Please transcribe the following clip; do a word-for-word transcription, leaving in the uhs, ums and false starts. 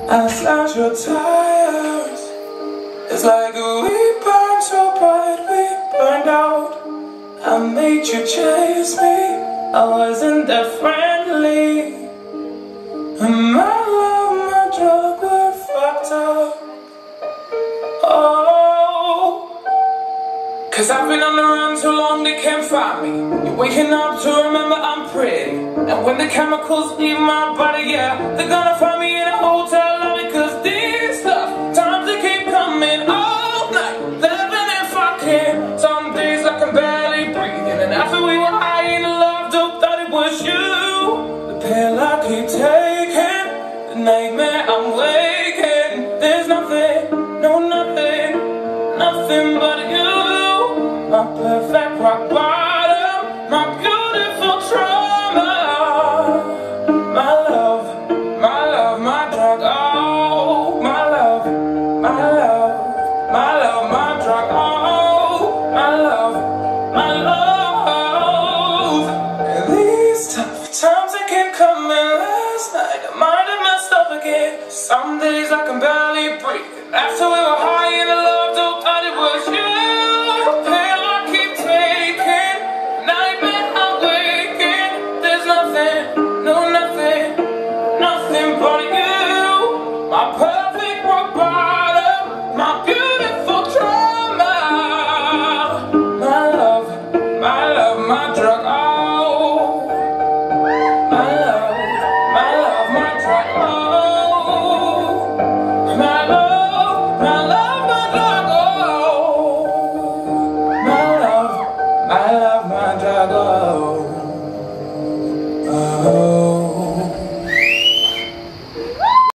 I slash your tires. It's like we burned so bright, we burned out. I made you chase me, I wasn't that friendly. And my love, my drug, we're fucked up. Oh, cause I've been on the run too long, they can't find me. You're waking up to remember I'm pretty. And when the chemicals leave my body, yeah, they're gonna find me in a hotel lobby. Cause these tough times, they keep coming all night, living and fucking. Some days I can barely breathe. And after we were high in love, dope, thought it was you. The pill I keep taking, the nightmare I'm waking. There's nothing, no nothing, nothing but you. My perfect rock bottom, my beautiful trauma. My love, my love, my drug. Oh, my love, my love, my love, my drug. Oh, my love, my love. And these tough times, they keep coming. Last night I might have messed up again. Some days I can barely breathe. And after we were high in the love, don't thought it was you. Pill I keep taking, nightmare I'm waking. There's nothing, no nothing, nothing but you. My